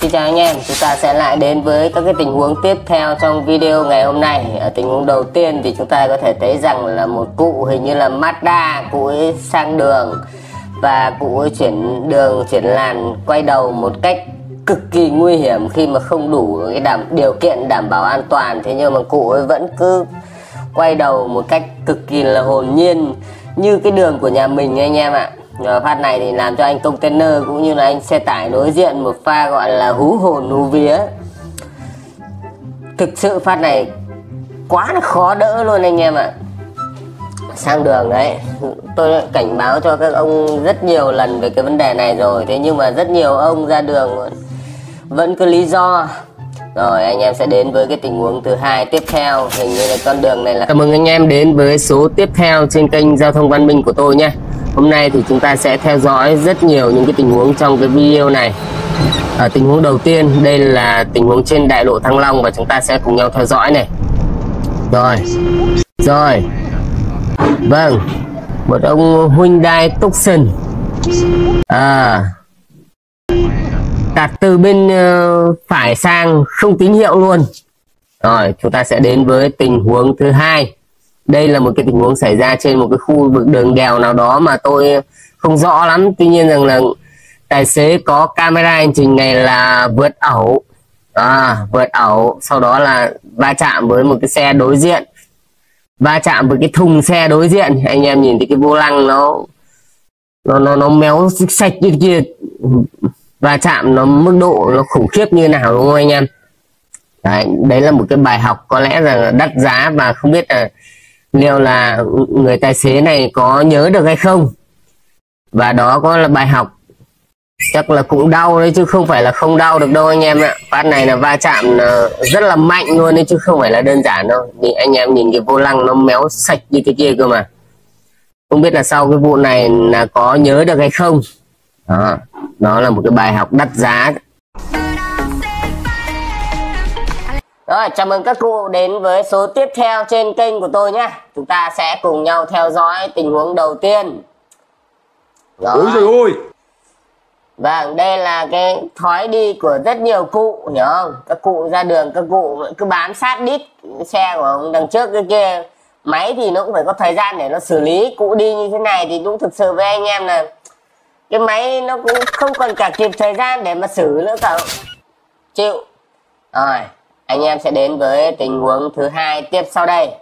Xin chào anh em, chúng ta sẽ lại đến với các cái tình huống tiếp theo trong video ngày hôm nay. Ở tình huống đầu tiên thì chúng ta có thể thấy rằng là một cụ hình như là Mazda, cụ ấy sang đường và cụ ấy chuyển làn quay đầu một cách cực kỳ nguy hiểm khi mà không đủ cái điều kiện đảm bảo an toàn. Thế nhưng mà cụ ấy vẫn cứ quay đầu một cách cực kỳ là hồn nhiên như cái đường của nhà mình anh em ạ. Phát này thì làm cho anh container cũng như là anh xe tải đối diện một pha gọi là hú hồn hú vía. Thực sự phát này quá là khó đỡ luôn anh em ạ. Sang đường đấy, tôi đã cảnh báo cho các ông rất nhiều lần về cái vấn đề này rồi. Thế nhưng mà rất nhiều ông ra đường vẫn cứ lý do. Rồi anh em sẽ đến với cái tình huống thứ hai tiếp theo. Hình như là con đường này là... Chào mừng anh em đến với số tiếp theo trên kênh Giao thông Văn Minh của tôi nhé. Hôm nay thì chúng ta sẽ theo dõi rất nhiều những cái tình huống trong cái video này. Ở tình huống đầu tiên, đây là tình huống trên đại lộ Thăng Long và chúng ta sẽ cùng nhau theo dõi này. Rồi. Vâng, một ông Hyundai Tucson tạt từ bên phải sang không tín hiệu luôn. Rồi chúng ta sẽ đến với tình huống thứ hai. Đây là một cái tình huống xảy ra trên một cái khu vực đường đèo nào đó mà tôi không rõ lắm. Tuy nhiên rằng là tài xế có camera hành trình này là vượt ẩu. Vượt ẩu, sau đó là va chạm với một cái xe đối diện, va chạm với cái thùng xe đối diện. Anh em nhìn thấy cái vô lăng nó méo sạch như kia, va chạm nó mức độ nó khủng khiếp như nào đúng không anh em? Đấy là một cái bài học có lẽ là đắt giá và không biết là liệu là người tài xế này có nhớ được hay không. Và đó có là bài học chắc là cũng đau đấy chứ không phải là không đau được đâu anh em ạ. Phát này là va chạm rất là mạnh luôn đấy chứ không phải là đơn giản đâu. Thì anh em nhìn cái vô lăng nó méo sạch như thế kia cơ mà. Không biết là sau cái vụ này là có nhớ được hay không. Đó là một cái bài học đắt giá. Rồi, chào mừng các cụ đến với số tiếp theo trên kênh của tôi nhé. Chúng ta sẽ cùng nhau theo dõi tình huống đầu tiên. Ôi trời ơi. Vâng, đây là cái thói đi của rất nhiều cụ, hiểu không? Các cụ ra đường, các cụ cứ bám sát đít xe của ông đằng trước cái kia. Máy thì nó cũng phải có thời gian để nó xử lý. Cụ đi như thế này thì đúng thực sự với anh em là cái máy nó cũng không còn cả kịp thời gian để mà xử nữa cả. Chịu. Rồi, anh em sẽ đến với tình huống thứ hai tiếp sau đây.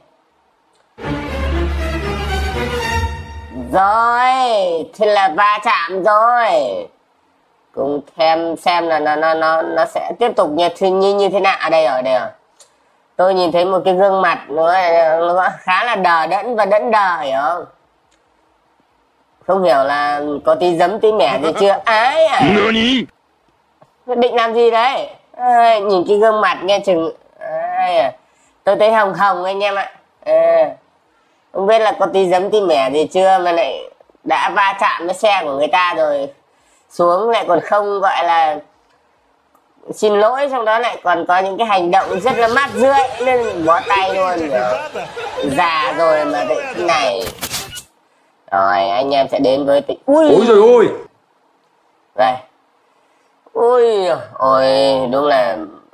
Rồi, thế là va chạm rồi. Cùng xem là nó sẽ tiếp tục như thế nào. Đây rồi. Tôi nhìn thấy một cái gương mặt nó khá là đờ đẫn và đẫn đờ, hiểu không? Không hiểu là có tí giấm tí mẻ gì chưa. Ái à, định làm gì đấy? Nhìn cái gương mặt nghe chừng tôi thấy hồng hồng anh em ạ. Không biết là có tí giấm tí mẻ gì chưa mà lại đã va chạm với xe của người ta rồi xuống lại còn không gọi là xin lỗi, xong đó lại còn có những cái hành động rất là mát rượi nên bó tay luôn. Già rồi mà thế này. Rồi anh em sẽ đến với tình... Ôi trời ơi. Đây. Ôi đúng là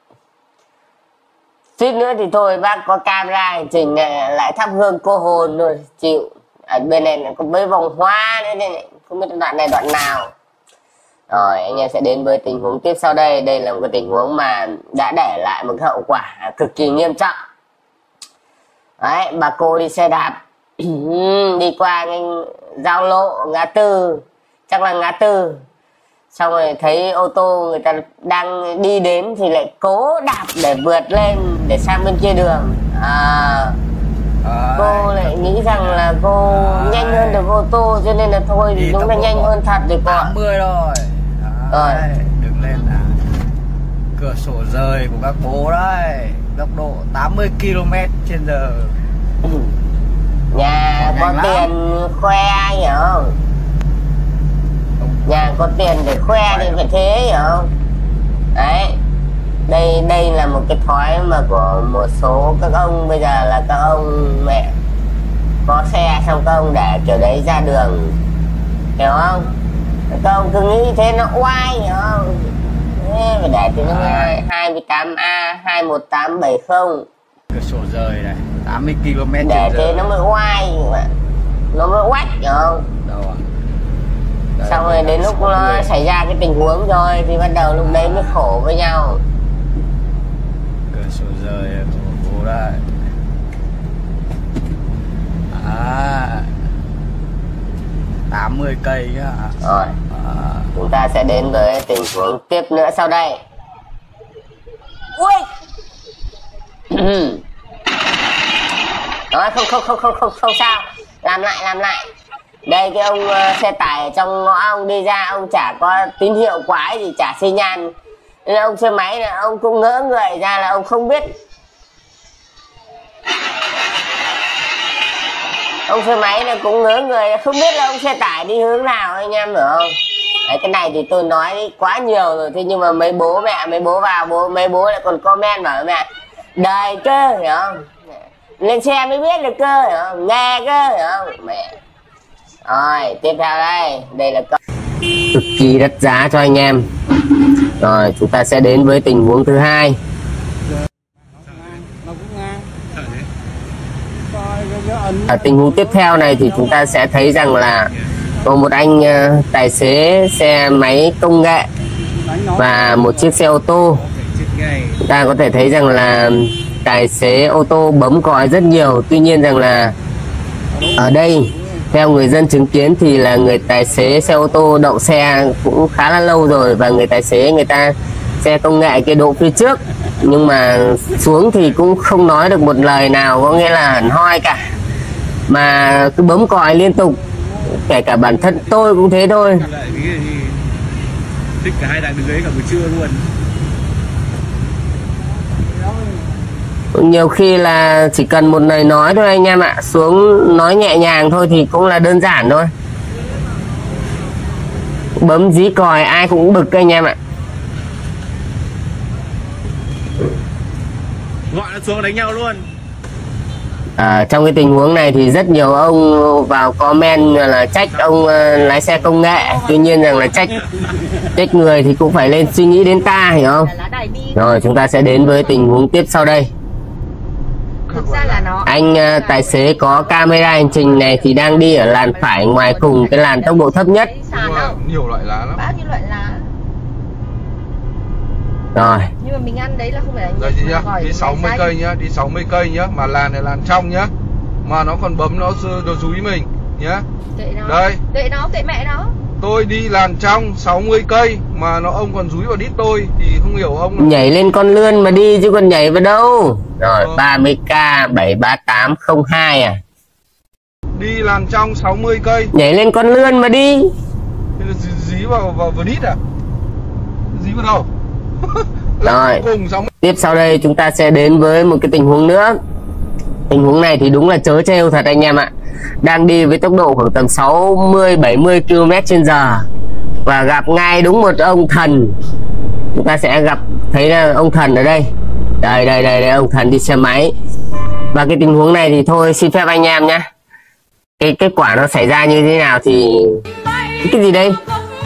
suýt nữa thì thôi bác có camera hành trình này lại thắp hương cô hồn rồi. Chịu. Ở bên này có mấy vòng hoa nữa này. Không biết đoạn này đoạn nào. Rồi anh em sẽ đến với tình huống tiếp sau đây. Đây là một cái tình huống mà đã để lại một hậu quả cực kỳ nghiêm trọng. Đấy, bà cô đi xe đạp đi qua cái giao lộ ngã tư, chắc là ngã tư, xong rồi thấy ô tô người ta đang đi đến thì lại cố đạp để vượt lên để sang bên kia đường. Cô lại nghĩ rằng là cô nhanh hơn được ô tô cho nên là thôi thì đúng là nhanh hơn thật rồi cô ạ. 80 rồi. Đứng lên là cửa sổ rời của các bố đấy, tốc độ 80 km/h. Nhà có tiền khoe hiểu không? Nhà có tiền để khoe thì phải thế hiểu không? Đấy. Đây là một cái thói mà của một số các ông bây giờ là các ông mẹ có xe xong các ông để kiểu đấy ra đường, hiểu không? Các ông cứ nghĩ thế nó oai hiểu không? phải để từ năm 28A 21870. Cửa sổ rời này, 80 km để trên thế giờ. nó mới oai mà. Nó mới oách hiểu không? Đâu à? Đây, xong rồi đến lúc nó xảy ra cái tình huống rồi thì bắt đầu lúc đấy mới khổ với nhau. Cửa sổ rời bố đây. À, 80 cây nhá. Rồi chúng ta sẽ đến với tình huống tiếp nữa sau đây. Ui Đó, không sao, làm lại. Đây cái ông xe tải ở trong ngõ ông đi ra, ông chả có tín hiệu quái gì, chả xi nhan, nên ông xe máy này ông cũng ngỡ người ra là ông không biết. Ông xe máy này cũng ngỡ người, không biết là ông xe tải đi hướng nào anh em hiểu không? Đấy, cái này thì tôi nói quá nhiều rồi, thế nhưng mà mấy bố vào, mấy bố lại còn comment bảo mẹ đời cơ hiểu không? Lên xe mới biết được cơ hiểu không? Nghe cơ hiểu không? Mẹ. Rồi tiếp theo đây là câu cực kỳ đắt giá cho anh em. Rồi chúng ta sẽ đến với tình huống thứ hai. Ở tình huống tiếp theo này thì chúng ta sẽ thấy rằng là có một anh tài xế xe máy công nghệ và một chiếc xe ô tô. Chúng ta có thể thấy rằng là tài xế ô tô bấm còi rất nhiều, tuy nhiên rằng là ở đây theo người dân chứng kiến thì là người tài xế xe ô tô đậu xe cũng khá là lâu rồi, và người tài xế người ta xe công nghệ kia đỗ phía trước, nhưng mà xuống thì cũng không nói được một lời nào, có nghĩa là hẳn hoi cả, mà cứ bấm còi liên tục. Kể cả bản thân tôi cũng thế thôi. Thích cả hai đang đứng đấy cả buổi trưa luôn. Nhiều khi là chỉ cần một lời nói thôi anh em ạ, xuống nói nhẹ nhàng thôi thì cũng là đơn giản thôi. Bấm dí còi ai cũng bực anh em ạ. Gọi nó xuống đánh nhau luôn. Trong cái tình huống này thì rất nhiều ông vào comment là trách ông lái xe công nghệ, tuy nhiên rằng là trách người thì cũng phải lên suy nghĩ đến ta hiểu không? Rồi chúng ta sẽ đến với tình huống tiếp sau đây. Anh tài xế có camera hành trình này thì đang đi ở làn phải ngoài cùng cái làn tốc độ thấp nhất. Nhiều loại lá lắm. Bao nhiêu loại lá. Rồi. Nhưng mà mình ăn đấy là không phải là đây chị nhá, đi 60 cây nhá, đi 60 cây nhá, mà làn này làn trong nhá. Mà nó còn bấm nó dúi mình nhá. Kệ nó. Đây. Kệ nó, kệ mẹ nó. Tôi đi làn trong 60 cây mà ông còn dúi vào đít tôi thì không hiểu ông nhảy lên con lươn mà đi chứ còn nhảy vào đâu. Rồi 30k 73802 à. Đi làn trong 60 cây. Nhảy lên con lươn mà đi. Dí vào đít à? Dí vào đâu? Rồi tiếp sau đây chúng ta sẽ đến với một cái tình huống nữa. Tình huống này thì đúng là trớ trêu thật anh em ạ. Đang đi với tốc độ khoảng tầm 60-70 km/h và gặp ngay đúng một ông thần. Chúng ta sẽ thấy là ông thần ở đây. Đây ông thần đi xe máy. Và cái tình huống này thì thôi xin phép anh em nhé, cái kết quả nó xảy ra như thế nào thì cái gì đây?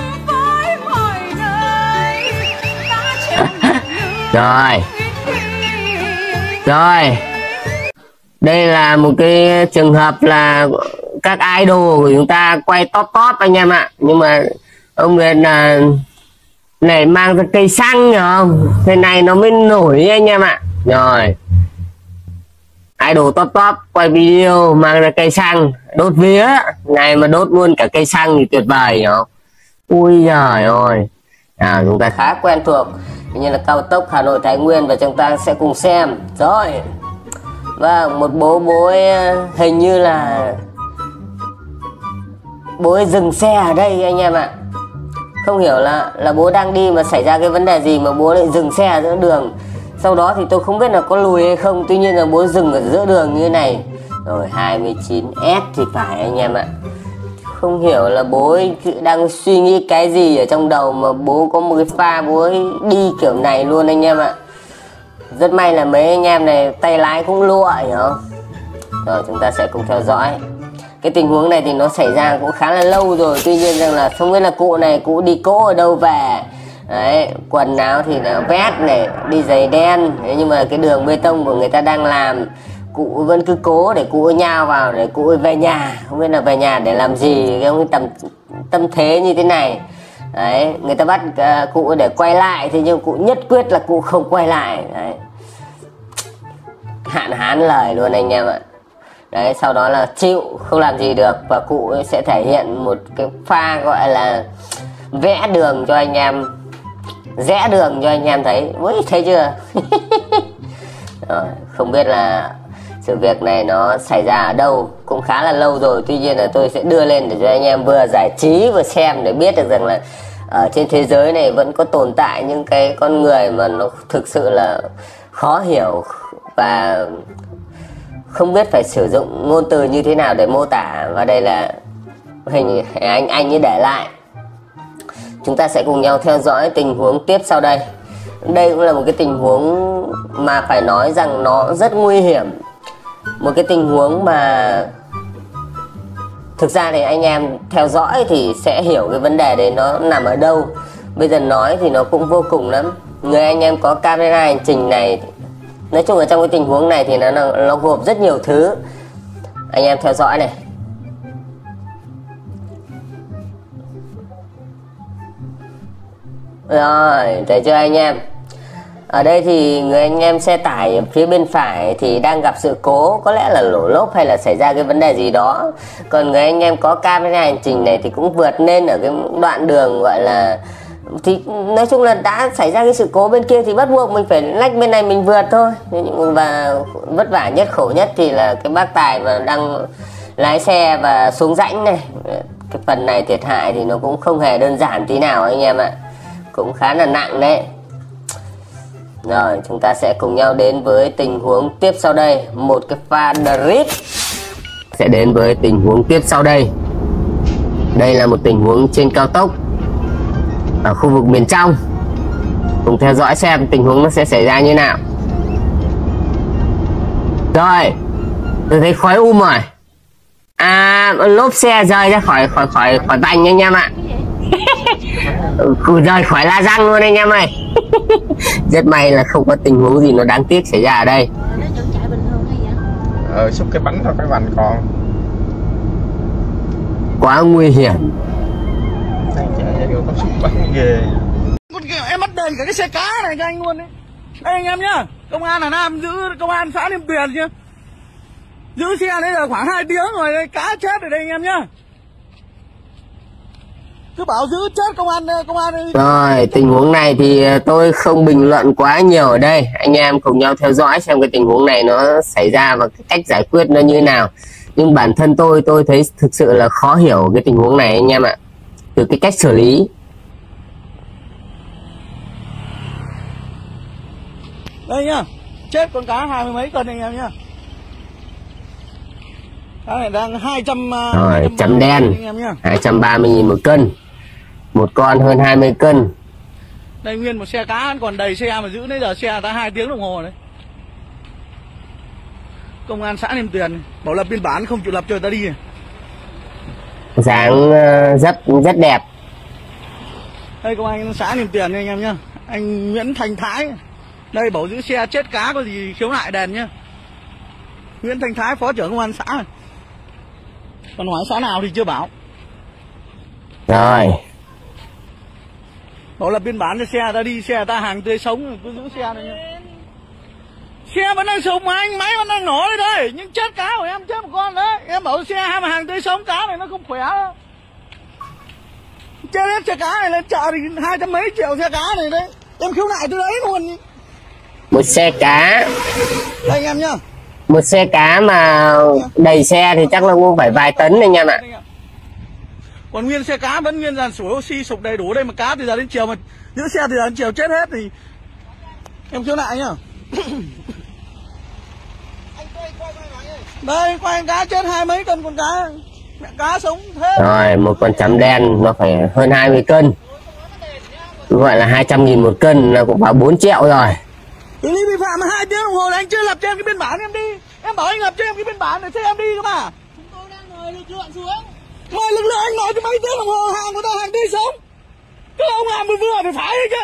Rồi đây là một cái trường hợp là các idol của chúng ta quay top anh em ạ, nhưng mà ông là này mang ra cây xăng hiểu không, thế này nó mới nổi anh em ạ. Rồi idol top quay video mang ra cây xăng đốt vía, này mà đốt luôn cả cây xăng thì tuyệt vời hiểu không? Ui giời ơi, chúng ta khá quen thuộc như là cao tốc Hà Nội Thái Nguyên, và chúng ta sẽ cùng xem. Rồi vâng, một bố ấy, hình như là bố ấy dừng xe ở đây anh em ạ. Không hiểu là bố đang đi mà xảy ra cái vấn đề gì mà bố lại dừng xe ở giữa đường. Sau đó thì tôi không biết là có lùi hay không, tuy nhiên là bố dừng ở giữa đường như thế này. Rồi 29S thì phải anh em ạ. Không hiểu là bố ấy đang suy nghĩ cái gì ở trong đầu mà bố có một cái pha bố ấy đi kiểu này luôn anh em ạ. Rất may là mấy anh em này tay lái cũng lụa hiểu không? Rồi chúng ta sẽ cùng theo dõi. Cái tình huống này thì nó xảy ra cũng khá là lâu rồi, tuy nhiên rằng là không biết là cụ này cụ đi cỗ ở đâu về Đấy, quần áo thì là vét này, đi giày đen. Đấy, nhưng mà cái đường bê tông của người ta đang làm, cụ vẫn cứ cố để cụ nhao vào để cụ về nhà. Không biết là về nhà để làm gì, cái tâm thế như thế này. Đấy, người ta bắt cụ để quay lại, thế nhưng cụ nhất quyết là cụ không quay lại. Đấy, hạn hán lời luôn anh em ạ. Đấy, sau đó là chịu, không làm gì được. Và cụ sẽ thể hiện một cái pha gọi là vẽ đường cho anh em, rẽ đường cho anh em thấy. Ui, thấy chưa? Rồi, không biết là sự việc này nó xảy ra ở đâu, cũng khá là lâu rồi. Tuy nhiên là tôi sẽ đưa lên để cho anh em vừa giải trí vừa xem, để biết được rằng là ở trên thế giới này vẫn có tồn tại những cái con người mà nó thực sự là khó hiểu và không biết phải sử dụng ngôn từ như thế nào để mô tả. Và đây là hình anh ấy để lại. Chúng ta sẽ cùng nhau theo dõi tình huống tiếp sau đây. Đây cũng là một cái tình huống mà phải nói rằng nó rất nguy hiểm. Một cái tình huống mà thực ra thì anh em theo dõi thì sẽ hiểu cái vấn đề đấy nó nằm ở đâu. Bây giờ nói thì nó cũng vô cùng lắm. Người anh em có camera hành trình này, nói chung là trong cái tình huống này thì nó gồm rất nhiều thứ. Anh em theo dõi này. Rồi, thấy chưa anh em? Ở đây thì người anh em xe tải ở phía bên phải thì đang gặp sự cố, có lẽ là nổ lốp hay là xảy ra cái vấn đề gì đó. Còn người anh em có camera hành trình này thì cũng vượt lên ở cái đoạn đường gọi là, thì nói chung là đã xảy ra cái sự cố bên kia thì bắt buộc mình phải lách bên này mình vượt thôi. Và vất vả nhất, khổ nhất thì là cái bác tài mà đang lái xe và xuống rãnh này. Cái phần này thiệt hại thì nó cũng không hề đơn giản tí nào anh em ạ, cũng khá là nặng đấy. Rồi, chúng ta sẽ cùng nhau đến với tình huống tiếp sau đây. Một cái pha drift sẽ đến với tình huống tiếp sau đây. Đây là một tình huống trên cao tốc ở khu vực miền trong. Cùng theo dõi xem tình huống nó sẽ xảy ra như nào. Rồi, tôi thấy khói rồi. Lốp xe rơi ra khỏi vành anh em ạ. Rơi khỏi la răng luôn anh em ơi. Rất may là không có tình huống gì nó đáng tiếc xảy ra ở đây. Xúc cái bánh thôi, cái vành còn. Quá nguy hiểm. Có xúc bánh ghê. Em bắt đền cả cái xe cá này cho anh luôn đấy. Đây anh em nhá, công an Hà Nam giữ, công an xã Liêm Tuyền chứ. Giữ xe đấy là khoảng 2 tiếng rồi, đây, cá chết ở đây anh em nhá. Cứ bảo giữ chết công an. Rồi, tình huống này thì tôi không bình luận quá nhiều ở đây. Anh em cùng nhau theo dõi xem cái tình huống này nó xảy ra và cái cách giải quyết nó như nào. Nhưng bản thân tôi thấy thực sự là khó hiểu cái tình huống này anh em ạ, từ cái cách xử lý. Đây nhá, chết con cá 20 mấy cân anh em nhá. Cá này đang 200. Rồi, chấm đen 230.000 một cân. Một con hơn 20 cân. Đây nguyên một xe cá còn đầy xe mà giữ nãy giờ xe đã 2 tiếng đồng hồ đấy. Công an xã Liêm Tuyền bảo lập biên bản không chịu lập cho người ta đi. Dáng rất đẹp. Đây công an xã Liêm Tuyền anh em nhá. Anh Nguyễn Thành Thái. Đây bảo giữ xe chết cá có gì khiếu nại đền nhá. Nguyễn Thành Thái phó trưởng công an xã. Còn hỏi xã nào thì chưa bảo. Rồi. Bảo lập biên bản cho xe ta đi, xe ta hàng tươi sống cứ giữ xe này nhá. Xe vẫn đang sống mà anh, máy vẫn đang nổ đây thôi. Nhưng chết cá của em, chết một con đấy. Em bảo xe mà hàng tươi sống, cá này nó không khỏe đâu. Chết hết xe cá này lên chợ thì 200 mấy triệu xe cá này đấy. Em khiếu nại từ đấy luôn. Một xe cá. Đây anh em nhá. Một xe cá mà đầy xe thì chắc là cũng phải vài tấn anh em ạ. Còn nguyên xe cá vẫn nguyên dàn sủi oxy sục đầy đủ đây, mà cá từ giờ đến chiều mà giữ xe từ giờ đến chiều chết hết thì em khiếu nại nhá. Đây quay cá chết 20 mấy cân con cá. Mẹ cá sống thế. Rồi, một con chấm đen nó phải hơn 20 cân. Gọi là 200.000 một cân là cũng vào 4 triệu rồi. Xử lý vi phạm mà 2 tiếng đồng hồ là anh chưa lập cho em cái biên bản em đi. Em bảo anh lập cho em cái biên bản để cho em đi cơ mà. Chúng tôi đang mời lực lượng xuống. Mời lực lượng anh nói cho mấy tiếng đồng hồ hàng của ta hàng tươi sống. Các ông làm vừa phải phải đấy chứ.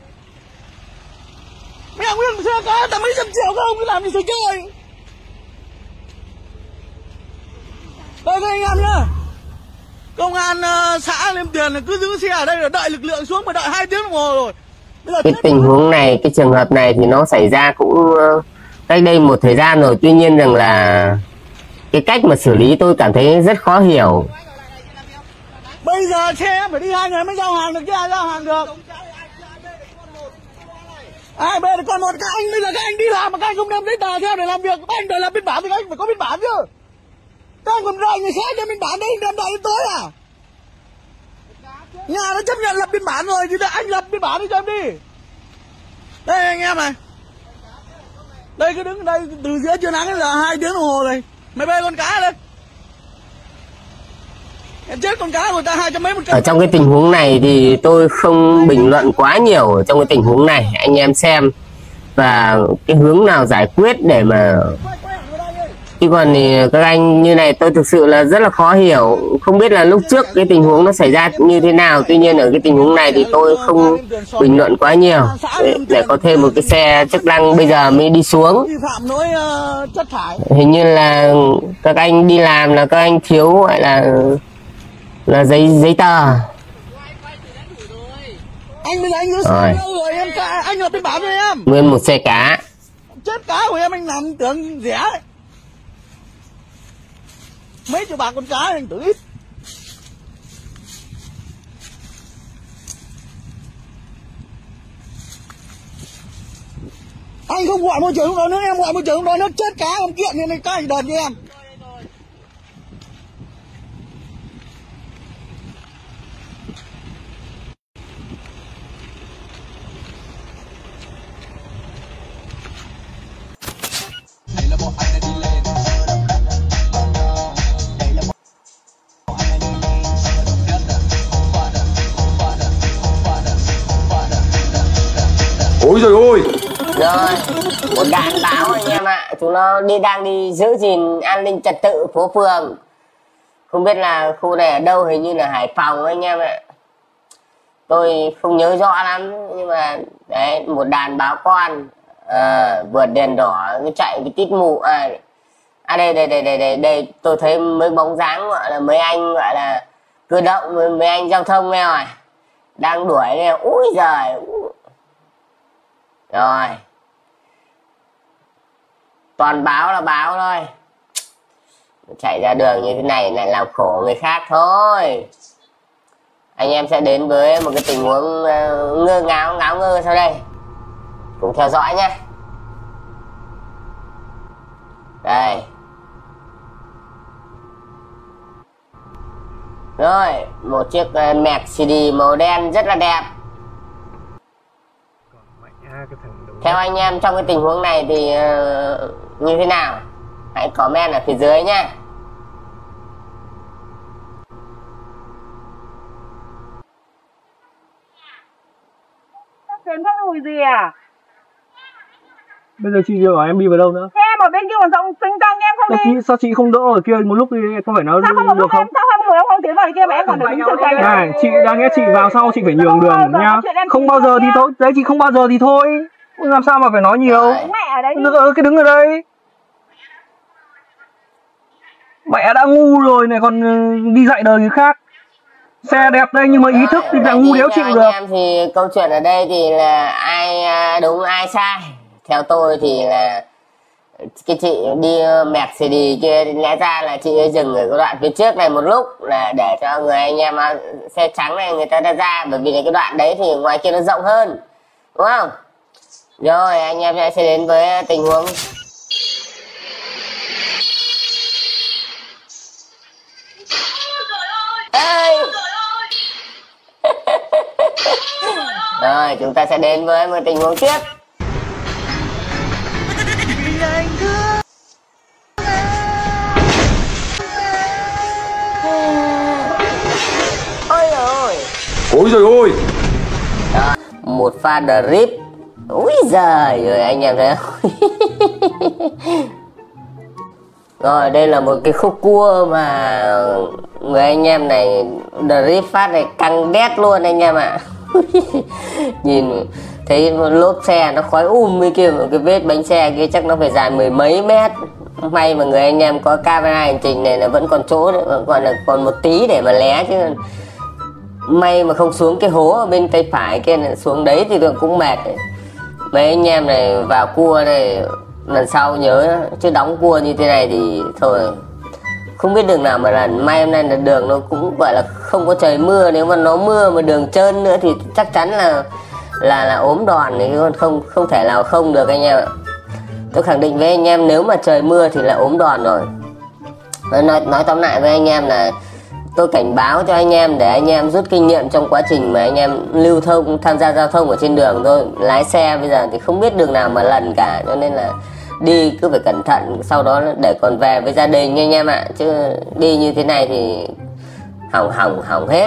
Mẹ nguyên xe cá tầm mấy trăm triệu các ông cứ làm gì rồi chơi. Đây các anh em nhá. Công an xã Liêm Tiền cứ giữ xe ở đây là đợi lực lượng xuống mà đợi 2 tiếng đồng hồ rồi. Cái tình huống này, cái trường hợp này thì nó xảy ra cũng cách đây một thời gian rồi. Tuy nhiên rằng là cái cách mà xử lý tôi cảm thấy rất khó hiểu. Bây giờ xe phải đi 2 người mới giao hàng được chứ ai giao hàng được. Ai bên còn một các anh bây giờ các anh đi làm mà các anh không đem giấy tờ theo để làm việc, các anh đòi làm biên bản thì các anh phải có biên bản chứ. Các anh còn đợi người khác đem biên bản đấy đem đợi đến tối à? Nhà nó chấp nhận lập biên bản rồi thì anh lập biên bản đi cho em đi. Đây anh em này. Đây cứ đứng đây từ giữa trưa nắng là 2 tiếng đồng hồ rồi. Mày bê con cá lên. Em chết con cá người ta 200 mấy một cân. Ở trong cái tình huống này thì tôi không bình luận quá nhiều ở trong cái tình huống này, anh em xem và cái hướng nào giải quyết để mà, chứ còn thì các anh như này tôi thực sự là rất là khó hiểu. Không biết là lúc trước cái tình huống nó xảy ra như thế nào, tuy nhiên ở cái tình huống này thì tôi không bình luận quá nhiều để có thêm một cái xe chức năng bây giờ mới đi xuống. Hình như là các anh đi làm là các anh thiếu gọi là giấy tờ. Anh bây giờ anh giữ xe rồi em anh lập biên bản cho em. Nguyên một xe cá. Chết cá của em anh làm tưởng rẻ đấy. Mấy triệu bạc con cá anh tự ít. Anh không gọi môi trường không đó nước, em gọi môi trường không đó nước chết cá em kiện nên các anh đền cho em. Ôi giời ơi. Rồi, một đạn báo anh em ạ. Chúng nó đang đi giữ gìn an ninh trật tự phố phường. Không biết là khu này ở đâu, hình như là Hải Phòng anh em ạ. Tôi không nhớ rõ lắm, nhưng mà đấy, một đàn báo con vượt đèn đỏ cứ chạy cái tít mù. Đây tôi thấy mấy bóng dáng gọi là mấy anh gọi là cơ động, mấy anh giao thông nghe rồi đang đuổi nè. Úi giời. Rồi, toàn báo là báo thôi, chạy ra đường như thế này lại làm khổ người khác thôi. Anh em sẽ đến với một cái tình huống ngáo ngơ sau đây, cùng theo dõi nhé. Đây rồi, một chiếc Mercedes màu đen rất là đẹp. Theo anh em trong cái tình huống này thì như thế nào? Hãy comment ở phía dưới nhé. Tuyến không lùi gì à? Bây giờ chị bảo em đi vào đâu nữa? Em ở bên kia còn rộng tinh tăng em không đi. Sao chị không đỡ ở kia một lúc thì không phải nó sao không được không? Sao không em không tiến vào kia mà em còn đứng trên cánh này? Chị đang nghe chị vào sau chị phải nhường đường nha. Không bao giờ thì thôi. Đấy chị không bao giờ thì thôi. Làm sao mà phải nói nhiều. Mẹ ở đấy. Cái đứng ở đây. Mẹ đã ngu rồi này còn đi dạy đời người khác. Xe đẹp đây nhưng mà ý thức thì là ngu đéo chịu được. Anh em thì câu chuyện ở đây thì là ai đúng ai sai. Theo tôi thì là cái chị đi Mercedes kia lẽ ra là chị ấy dừng ở cái đoạn phía trước này một lúc là để cho người anh em xe trắng này người ta ra, bởi vì là cái đoạn đấy thì ngoài kia nó rộng hơn, đúng không? Rồi anh em sẽ đến với tình huống rồi chúng ta sẽ đến với một tình huống tiếp. Ôi giời ơi. Đó, một pha drip. Úi giời rồi anh em thấy không? Rồi đây là một cái khúc cua mà người anh em này drip phát này căng đét luôn anh em ạ. Nhìn thấy lốp xe nó khói với kia, cái vết bánh xe kia chắc nó phải dài mười mấy mét. May mà người anh em có camera hành trình này là vẫn còn chỗ đấy, gọi là còn một tí để mà lé, chứ may mà không xuống cái hố ở bên tay phải kia, xuống đấy thì cũng mệt đấy. Mấy anh em này vào cua này lần sau nhớ, chứ đóng cua như thế này thì thôi không biết đường nào mà lần. May hôm nay là đường nó cũng gọi là không có trời mưa, nếu mà nó mưa mà đường trơn nữa thì chắc chắn là ốm đòn thì không thể nào không được anh em ạ. Tôi khẳng định với anh em nếu mà trời mưa thì là ốm đòn rồi. Nói tóm lại với anh em là tôi cảnh báo cho anh em để anh em rút kinh nghiệm trong quá trình mà anh em lưu thông, tham gia giao thông ở trên đường thôi. Lái xe bây giờ thì không biết đường nào mà lần cả, cho nên là đi cứ phải cẩn thận, sau đó để còn về với gia đình anh em ạ. Chứ đi như thế này thì hỏng hết.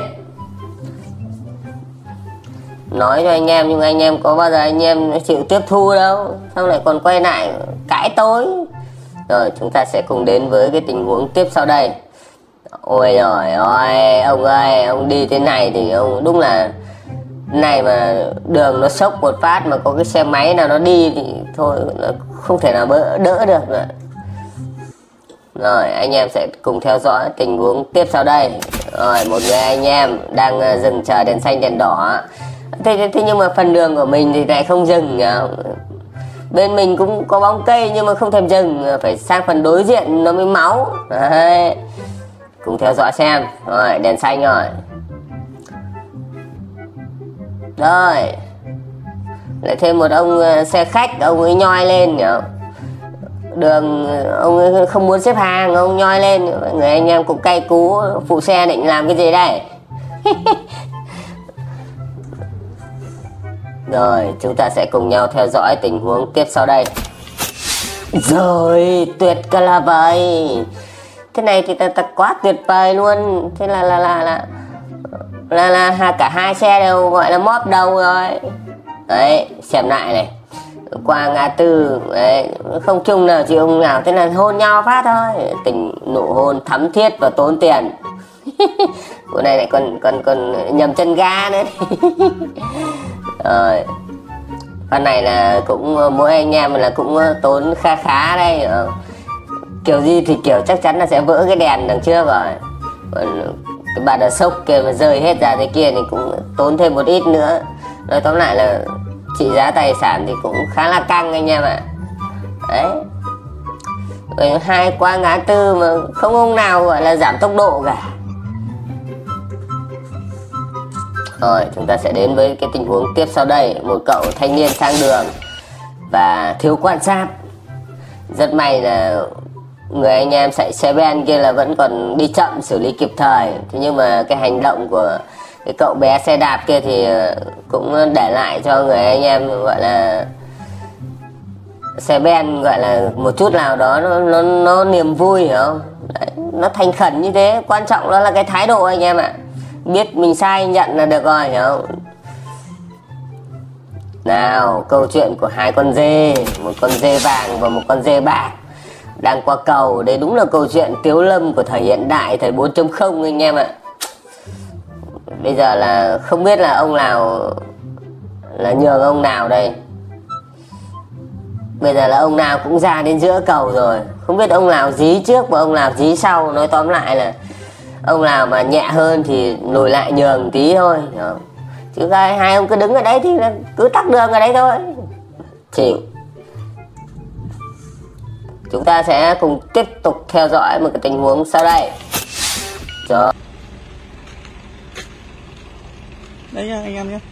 Nói cho anh em nhưng anh em có bao giờ anh em chịu tiếp thu đâu, xong lại còn quay lại cãi tối. Rồi chúng ta sẽ cùng đến với cái tình huống tiếp sau đây. Ôi trời ơi, ông ơi, ông đi thế này thì ông đúng là này mà đường nó sốc một phát mà có cái xe máy nào nó đi thì thôi nó không thể nào đỡ được nữa. Rồi anh em sẽ cùng theo dõi tình huống tiếp sau đây. Rồi một người anh em đang dừng chờ đèn xanh đèn đỏ. Thế nhưng mà phần đường của mình thì lại không dừng. Bên mình cũng có bóng cây nhưng mà không thèm dừng, phải sang phần đối diện nó mới máu. Đấy. Cùng theo dõi xem. Rồi đèn xanh rồi. Rồi lại thêm một ông xe khách, ông ấy nhoi lên nhỉ? Đường ông ấy không muốn xếp hàng, ông nhoi lên. Người anh em cũng cay cú, phụ xe định làm cái gì đây? Rồi chúng ta sẽ cùng nhau theo dõi tình huống tiếp sau đây. Rồi tuyệt cả là vậy. Thế này thì ta quá tuyệt vời luôn. Thế là cả hai xe đều gọi là móp đầu rồi. Đấy, xem lại này. Qua ngã tư đấy, không chung nào chị ông nào, thế là hôn nhau phát thôi. Tình nụ hôn thắm thiết và tốn tiền. Bữa này lại còn nhầm chân ga nữa. Rồi phần này là cũng mỗi anh em là cũng tốn khá đây. Kiểu gì thì kiểu chắc chắn là sẽ vỡ cái đèn đằng trước rồi. Còn cái bà đờ sốc kia mà rơi hết ra thế kia thì cũng tốn thêm một ít nữa. Nói tóm lại là trị giá tài sản thì cũng khá là căng anh em ạ. Đấy. Rồi hai qua ngã tư mà không ông nào gọi là giảm tốc độ cả. Rồi chúng ta sẽ đến với cái tình huống tiếp sau đây. Một cậu thanh niên sang đường và thiếu quan sát. Rất may là người anh em chạy xe ben kia là vẫn còn đi chậm xử lý kịp thời. Thế nhưng mà cái hành động của cái cậu bé xe đạp kia thì cũng để lại cho người anh em gọi là xe ben gọi là một chút nào đó nó niềm vui, hiểu không? Đấy, nó thành khẩn như thế. Quan trọng đó là cái thái độ anh em ạ. Biết mình sai nhận là được rồi, hiểu không? Nào, câu chuyện của hai con dê, một con dê vàng và một con dê bạc đang qua cầu. Đây đúng là câu chuyện Tiếu Lâm của thời hiện đại, thời 4.0 anh em ạ. Bây giờ là không biết là ông nào là nhường ông nào đây. Bây giờ là ông nào cũng ra đến giữa cầu rồi, không biết ông nào dí trước và ông nào dí sau. Nói tóm lại là ông nào mà nhẹ hơn thì lùi lại nhường tí thôi, hiểu không? Chứ hai ông cứ đứng ở đấy thì cứ tắc đường ở đấy thôi, chịu. Chúng ta sẽ cùng tiếp tục theo dõi một cái tình huống sau đây. Rồi. Đấy nha anh em nhé.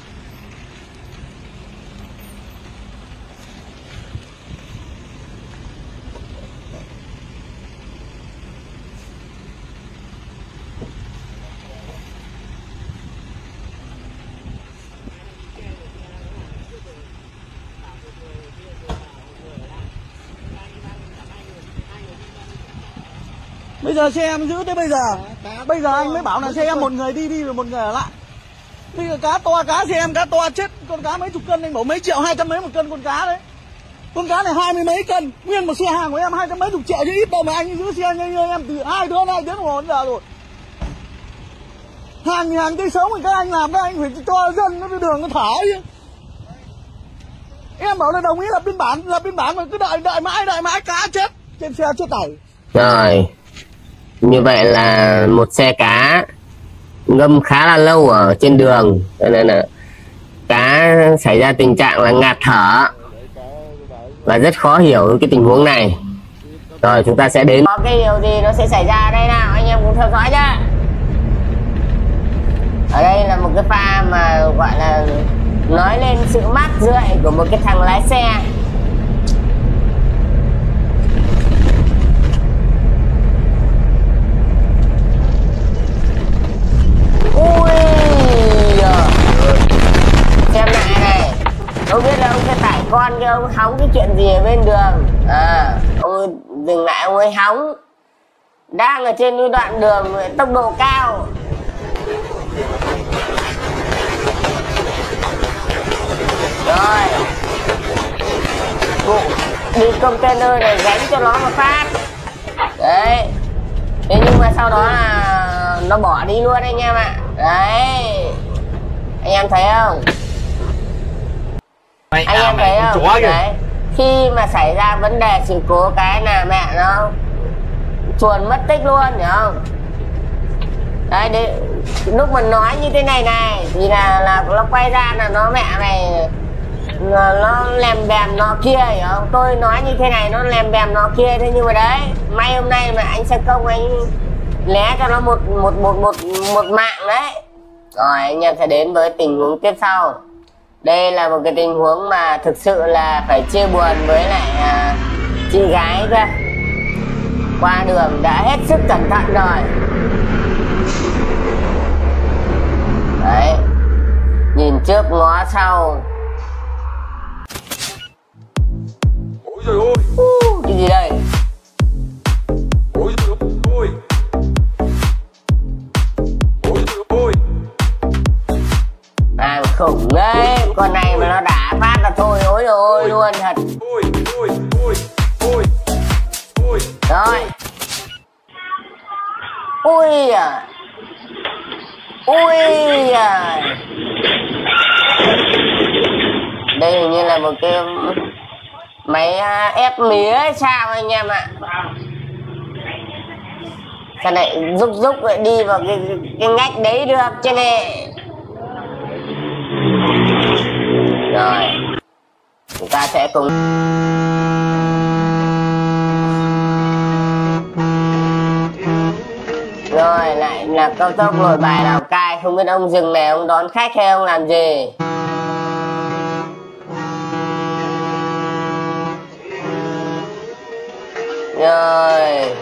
Bây giờ xe em giữ tới bây giờ. Bây giờ anh mới bảo là xe em một người đi rồi một người ở lại. Bây giờ cá to, cá xe em cá to chết. Con cá mấy chục cân, anh bảo mấy triệu 200 mấy một cân con cá đấy. Con cá này 20 mấy cân. Nguyên một xe hàng của em 200 mấy chục triệu chứ ít đâu mà anh giữ xe như em từ 2 tiếng đồng hồ đến giờ rồi. Hàng tươi sống thì các anh làm, các anh phải cho dân nó cái đường nó thở chứ. Em bảo là đồng ý lập biên bản mà cứ đợi mãi cá chết trên xe chết tải. Rồi, như vậy là một xe cá ngâm khá là lâu ở trên đường, cho nên là cá xảy ra tình trạng là ngạt thở và rất khó hiểu cái tình huống này. Rồi chúng ta sẽ đến có cái điều gì nó sẽ xảy ra ở đây nào, anh em cùng theo dõi nhá. Ở đây là một cái pha mà gọi là nói lên sự mát rượi của một cái thằng lái xe. Ui xem lại này, không biết là ông sẽ tải con kia ông hóng cái chuyện gì ở bên đường. Ông dừng lại ông ấy hóng, đang ở trên cái đoạn đường tốc độ cao. Rồi cụ đi container này gánh cho nó một phát đấy. Thế nhưng mà sau đó là nó bỏ đi luôn anh em ạ. Đấy, anh em thấy không? Anh em thấy không? Đấy, khi mà xảy ra vấn đề sự cố cái là mẹ nó chuồn mất tích luôn, hiểu không? Đấy, lúc mình nói như thế này này thì là nó quay ra là nó mẹ này nó lèm bèm nó kia, hiểu không? Tôi nói như thế này nó lèm bèm nó kia, thế nhưng mà đấy, may hôm nay mà anh xe công anh lé cho nó một mạng đấy. Rồi anh em sẽ đến với tình huống tiếp sau. Đây là một cái tình huống mà thực sự là phải chia buồn với lại chị gái cơ. Qua đường đã hết sức cẩn thận rồi. Đấy, nhìn trước ngó sau. Ôi giời ơi, cái gì đây? ôi giời ơi, ôi giời ơi. Hàng khủng đấy, con này mà nó đã phát là thôi ối ôi luôn thật. Ôi. Rồi. Ui à. Đây hình như là một cái máy ép mía hay sao anh em ạ. Sao lại rúc lại đi vào cái ngách đấy được chứ này. Rồi chúng ta sẽ cùng rồi lại là cao tốc Nội Bài Lào Cai. Không biết ông dừng này ông đón khách hay ông làm gì. Rồi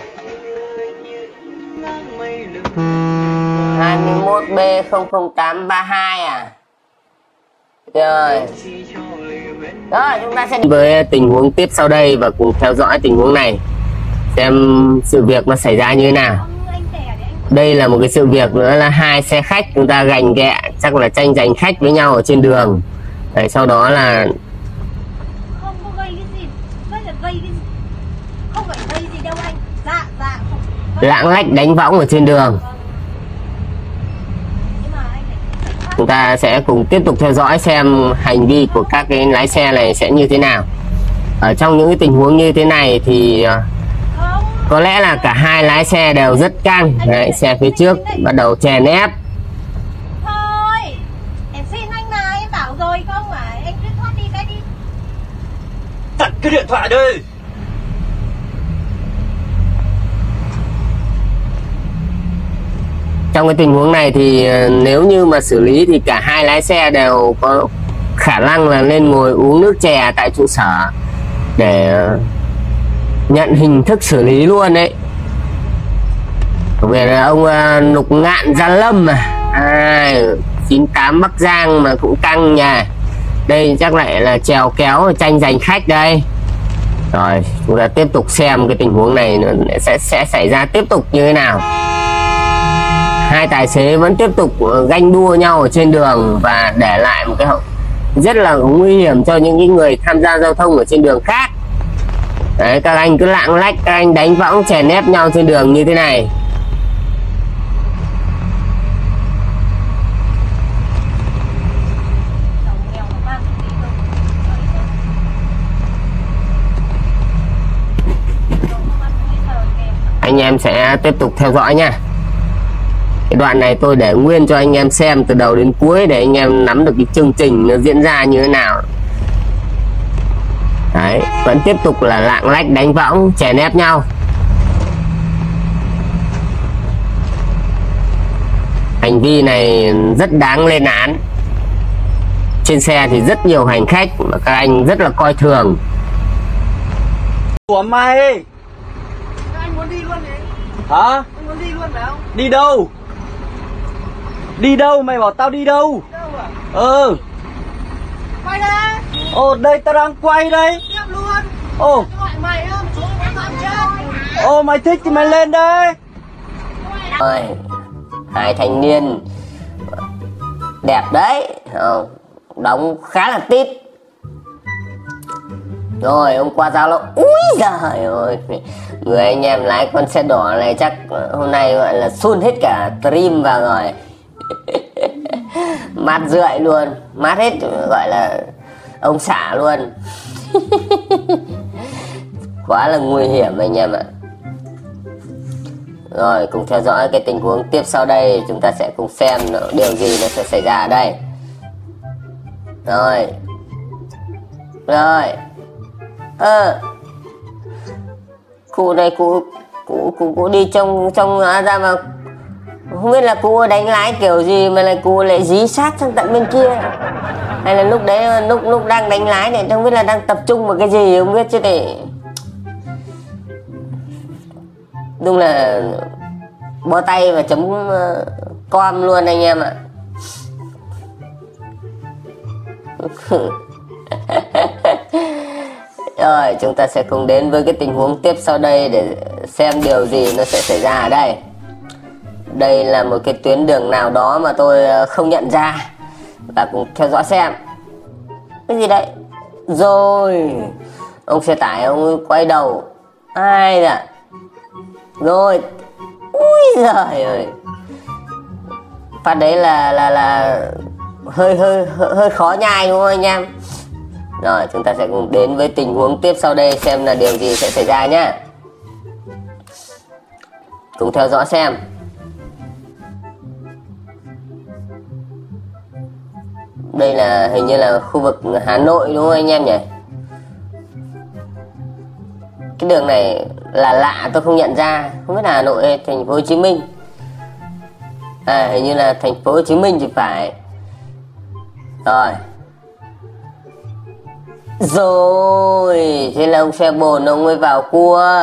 21B00832 à. Rồi chúng ta sẽ với tình huống tiếp sau đây và cùng theo dõi tình huống này xem sự việc nó xảy ra như thế nào. Đây là một cái sự việc nữa là hai xe khách chúng ta gành ghẹ, chắc là tranh giành khách với nhau ở trên đường. Đấy, sau đó là không có gây cái gì, gây cái gì, không phải gây gì đâu anh. Dạ không. Lạng lách đánh võng ở trên đường. Chúng ta sẽ cùng tiếp tục theo dõi xem hành vi của các cái lái xe này sẽ như thế nào. Ở trong những cái tình huống như thế này thì có lẽ là cả hai lái xe đều rất căng. Đấy, xe phía trước bắt đầu chèn ép. Thôi, em xin anh mà, em bảo rồi không à, anh cứ thoát đi cái đi. Tắt cái điện thoại đi. Trong cái tình huống này thì nếu như mà xử lý thì cả hai lái xe đều có khả năng là lên ngồi uống nước chè tại trụ sở để nhận hình thức xử lý luôn đấy. Về là ông Lục Ngạn Gia Lâm 98 Bắc Giang mà cũng căng nhà. Đây chắc lại là chèo kéo tranh giành khách đây. Rồi chúng ta tiếp tục xem cái tình huống này sẽ xảy ra tiếp tục như thế nào. Hai tài xế vẫn tiếp tục ganh đua nhau ở trên đường và để lại một cái hậu rất là nguy hiểm cho những người tham gia giao thông ở trên đường khác. Đấy, các anh cứ lạng lách, các anh đánh võng chèn ép nhau trên đường như thế này. anh em sẽ tiếp tục theo dõi nha. Cái đoạn này tôi để nguyên cho anh em xem từ đầu đến cuối để anh em nắm được cái chương trình nó diễn ra như thế nào. Đấy, vẫn tiếp tục là lạng lách đánh võng, chèn ép nhau. Hành vi này rất đáng lên án. Trên xe thì rất nhiều hành khách mà các anh rất là coi thường. Của mày. Anh muốn đi luôn đấy. Hả? Anh muốn đi luôn phải không? Đi đâu? Đi đâu? Mày bảo tao đi đâu? Đâu à? Ừ. Quay đây. Ồ, đây tao đang quay đây. Tiếp luôn. Ồ. Gọi mày á, một số quán làm chết. Ồ, mày thích thì mày lên đây. Rồi, hai thanh niên đẹp đấy, đóng khá là tít. Rồi hôm qua giao lộ, úi giời ơi, người anh em lái con xe đỏ này chắc hôm nay gọi là sun hết cả trim vào rồi. Mát rượi luôn, mát hết, gọi là ông xã luôn. Quá là nguy hiểm anh em ạ. Rồi cùng theo dõi cái tình huống tiếp sau đây, chúng ta sẽ cùng xem điều gì nó sẽ xảy ra ở đây. Rồi cụ này cụ đi trong ra mà không biết là cụ đánh lái kiểu gì mà lại cụ lại dí sát sang tận bên kia, hay là lúc đấy lúc đang đánh lái này không biết là đang tập trung vào cái gì không biết chứ thì đúng là bó tay và chấm com luôn anh em ạ. Rồi chúng ta sẽ cùng đến với cái tình huống tiếp sau đây để xem điều gì nó sẽ xảy ra ở đây. Đây là một cái tuyến đường nào đó mà tôi không nhận ra, và cùng theo dõi xem. Cái gì đấy? Rồi ông xe tải ông quay đầu, ai ạ? Rồi, ui giời ơi, phát đấy là hơi khó nhai đúng không anh em? Rồi chúng ta sẽ cùng đến với tình huống tiếp sau đây xem là điều gì sẽ xảy ra nhá. Cùng theo dõi xem. Đây là hình như là khu vực Hà Nội đúng không anh em nhỉ? Cái đường này là lạ, tôi không nhận ra, không biết là Hà Nội hay thành phố Hồ Chí Minh. Hình như là thành phố Hồ Chí Minh thì phải. Rồi thế là ông xe bồn ông mới vào cua.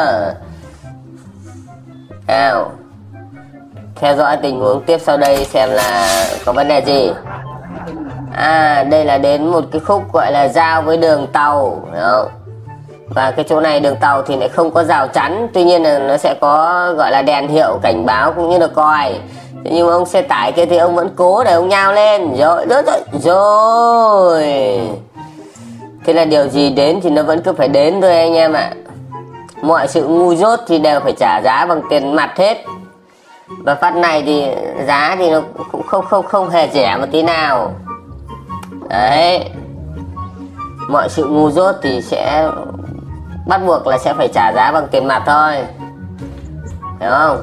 Theo dõi tình huống tiếp sau đây xem là có vấn đề gì. Đây là đến một cái khúc gọi là giao với đường tàu, đúng không? Và cái chỗ này đường tàu thì lại không có rào chắn, tuy nhiên là nó sẽ có gọi là đèn hiệu cảnh báo cũng như là còi. Thế nhưng mà ông xe tải kia thì ông vẫn cố để ông nhao lên. Rồi thế là điều gì đến thì nó vẫn cứ phải đến thôi anh em ạ. Mọi sự ngu dốt thì đều phải trả giá bằng tiền mặt hết. Và phát này thì giá thì nó cũng không hề rẻ một tí nào. Đấy, mọi sự ngu dốt thì sẽ bắt buộc là sẽ phải trả giá bằng tiền mặt thôi, hiểu không?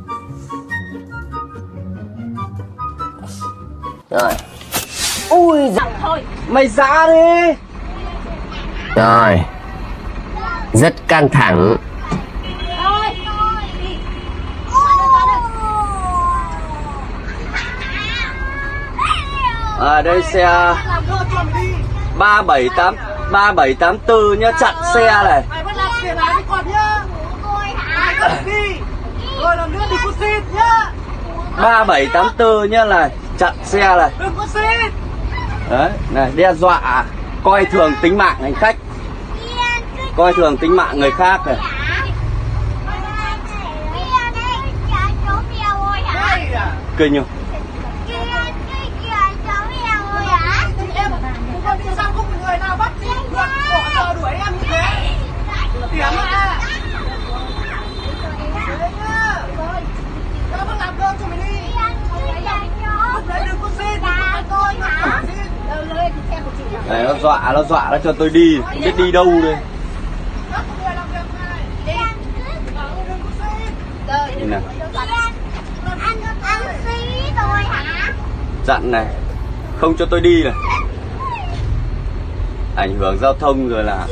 Rồi, ui giời, Mày ra đi. rồi rất căng thẳng. Đây xe 3784 nhá, chặn xe này. Mày vẫn làm tiền lái đi còn nhá. Mày cần đi. Rồi làm nữa đi có xin nhá. 3784 nhá, này chặn xe này. Đừng có xin. Đấy, này đe dọa, coi thường tính mạng hành khách, coi thường tính mạng người khác này. Kinh nhỉ? Sao không có người nào bắt đi bỏ giờ đuổi em như thế? Điểm à? Đấy nhá. Tao vẫn làm đơn cho mày đi. Lúc đấy đừng có xin. Này nó dọa nó cho tôi đi, không biết đi đâu đây. Nhìn nào. Anh xí tôi hả? Dặn này, không cho tôi đi này. Ảnh hưởng giao thông rồi là.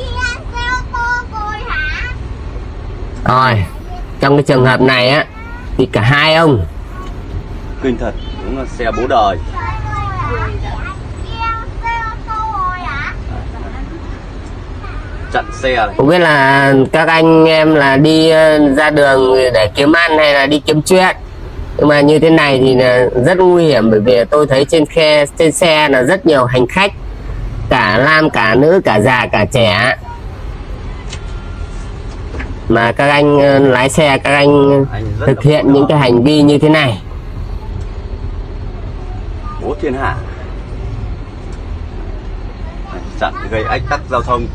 Rồi, trong cái trường hợp này á thì cả hai ông Kinh thật, đúng là xe bố đời. Chặn xe này. không biết là các anh em là đi ra đường để kiếm ăn hay là đi kiếm chuyện, nhưng mà như thế này thì là rất nguy hiểm, bởi vì tôi thấy trên xe là rất nhiều hành khách, cả nam cả nữ, cả già cả trẻ, mà các anh lái xe các anh thực hiện những cái hành vi như thế này. Bố thiên hạ. Chặn gây ách tắc giao thông.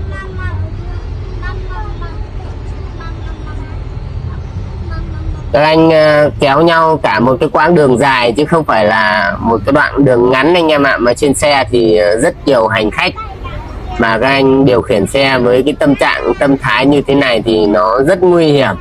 Các anh kéo nhau cả một cái quãng đường dài chứ không phải là một cái đoạn đường ngắn anh em ạ. Mà trên xe thì rất nhiều hành khách, mà các anh điều khiển xe với cái tâm thái như thế này thì nó rất nguy hiểm.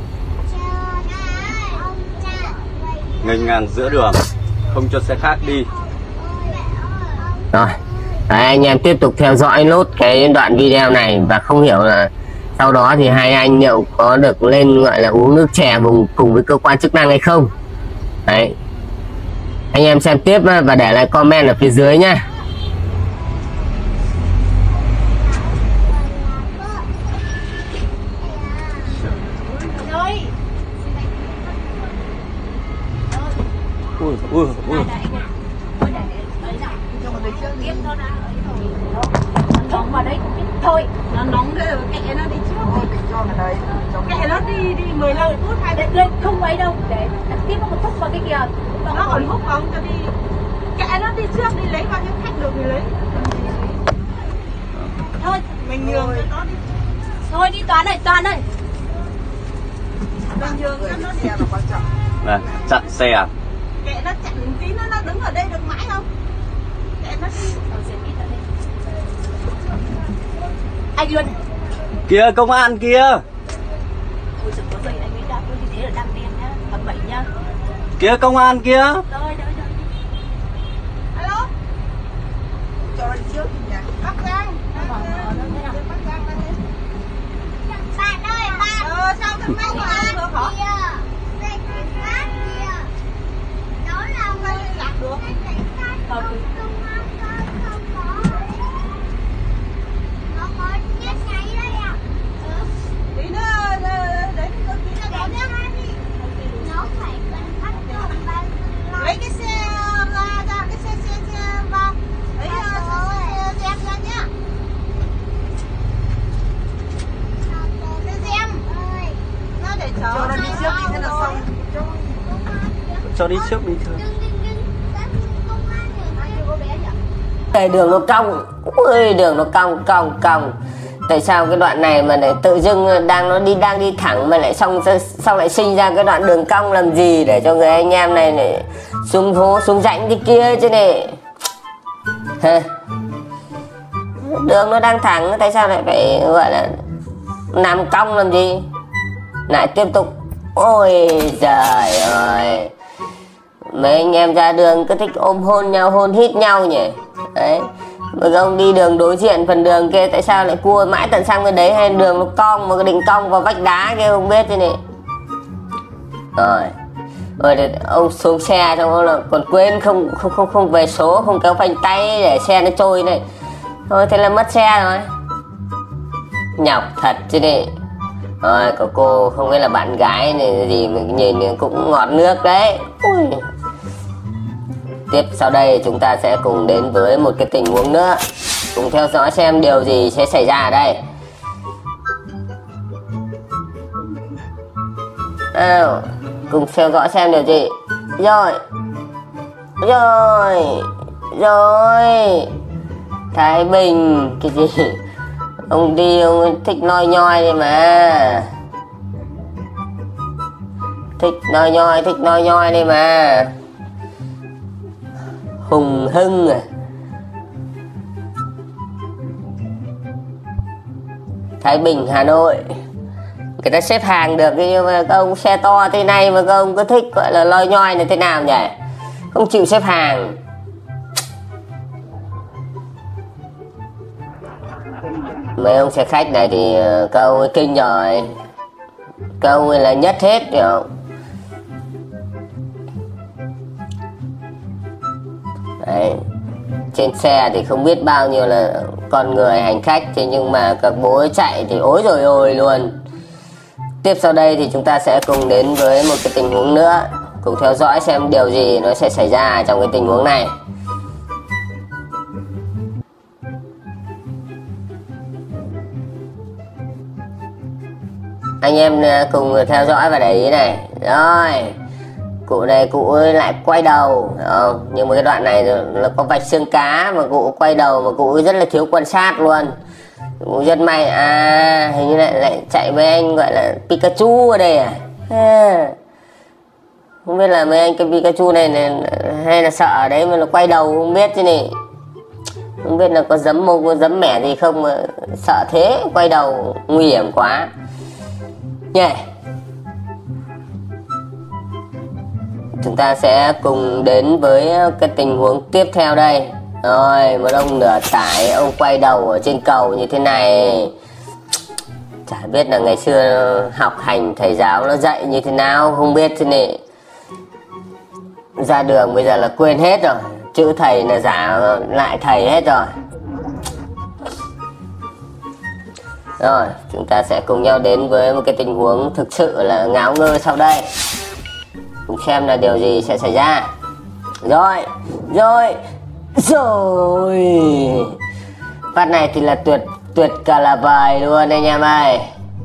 Nghênh ngang giữa đường, không cho xe khác đi. Rồi, đấy, anh em tiếp tục theo dõi nốt cái đoạn video này, và không hiểu là sau đó thì hai anh liệu có được lên gọi là uống nước chè cùng với cơ quan chức năng hay không. Đấy, anh em xem tiếp và để lại comment ở phía dưới nhá. Ui. Nóng vào đấy thôi, nó nóng thế rồi kệ nó đi trước. Kệ nó đi 15 phút 20 phút không ấy đâu, để tiếp nó một thúc vào cái kia. Nó còn hút vào cho đi. Kệ nó đi trước, đi lấy bao nhiêu khách được thì lấy. Thôi mình nhường cho nó đi. Thôi đi Toán ơi. Mình nhường cho nó đi là quan trọng. Này, chặn xe. Kệ nó chặn tí nó đứng ở đây được mãi không? Kệ nó đi. Anh Luân. Kìa công an kìa. Ôi giời, có giày anh ấy đã, như thế là đang đen nhá, cầm bậy nhá. Kìa công an kìa. Rồi. Alo. Cho đi trước nhỉ. Bắc Giang. Bắc Giang đây. Bạn ơi, bạn. Sao cái máy của anh kìa. Đây cái phát kìa. Đó là mình lạc được. Không. Lấy cái xe ra cái xe vào. Lấy xe xem ra nhá. Xe xem. Nó để cho nó đi trước đi thế là xong. Cho đi trước đi thôi. Đường nó cong, ui đường nó cong. Tại sao cái đoạn này mà lại tự dưng đang đi thẳng mà lại xong lại sinh ra cái đoạn đường cong làm gì, để cho người anh em này lại xuống hố xuống rãnh cái kia chứ này. Đường nó đang thẳng, tại sao lại phải gọi là làm cong làm gì? Lại tiếp tục. Ôi giời ơi, mấy anh em ra đường cứ thích ôm hôn nhau, hôn hít nhau nhỉ. Đấy, mà ông đi đường đối diện phần đường kia tại sao lại cua mãi tận sang bên đấy, hay đường nó cong mà cái định cong vào vách đá kia không biết thế này. Rồi ông xuống xe xong là còn quên không về số, không kéo phanh tay để xe nó trôi này. Thôi thế là mất xe rồi. Nhọc thật chứ này. Rồi có cô không biết là bạn gái này gì mà nhìn cũng ngọt nước đấy. Ui. Tiếp sau đây chúng ta sẽ cùng đến với một cái tình huống nữa, cùng theo dõi xem điều gì sẽ xảy ra ở đây. Cùng theo dõi xem điều gì. Rồi Thái Bình cái gì, ông đi ông thích nói nhoi đi mà, thích nói nhoi đi mà. Hùng Hưng Thái Bình Hà Nội người ta xếp hàng được, nhưng mà các ông xe to thế này mà các ông cứ thích gọi là loi nhoi là thế nào nhỉ, không chịu xếp hàng. Mấy ông xe khách này thì các ông ấy kinh rồi, các ông ấy là nhất hết hiểu không? Đấy. Trên xe thì không biết bao nhiêu là con người hành khách, thế nhưng mà các bố ấy chạy thì ối rồi ôi luôn. Tiếp sau đây thì chúng ta sẽ cùng đến với một cái tình huống nữa, cùng theo dõi xem điều gì nó sẽ xảy ra trong cái tình huống này. Anh em cùng theo dõi và để ý này. Rồi, cụ này cụ ấy lại quay đầu không? Nhưng mà cái đoạn này nó có vạch xương cá mà cụ quay đầu mà cụ ấy rất là thiếu quan sát luôn. Cụ rất may hình như lại chạy với anh gọi là Pikachu ở đây không biết là mấy anh cái Pikachu này hay là sợ ở đấy mà nó quay đầu không biết chứ này. Không biết là có giấm mông có giấm mẻ gì không mà sợ thế, quay đầu nguy hiểm quá nhé. Chúng ta sẽ cùng đến với cái tình huống tiếp theo đây. Rồi, một ông nửa tải, ông quay đầu ở trên cầu như thế này. Chả biết là ngày xưa học hành thầy giáo nó dạy như thế nào, không biết thế này. Ra đường bây giờ là quên hết rồi, chữ thầy là giả lại thầy hết rồi. Rồi, chúng ta sẽ cùng nhau đến với một cái tình huống thực sự là ngáo ngơ sau đây. Cùng xem là điều gì sẽ xảy ra. Rồi phát này thì là tuyệt cả là vời luôn anh em ơi.